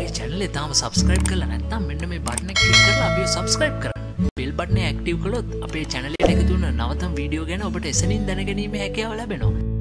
අපේ channel එක තාම subscribe කරලා නැත්නම් මෙන්න මේ button එක click කරලා අපිව subscribe කරන්න. bell button එක active කළොත් අපේ channel එකට එකතු වෙන නවතම වීඩියෝ ගැන ඔබට එසනින් දැනගැනීමේ හැකියාව ලැබෙනවා.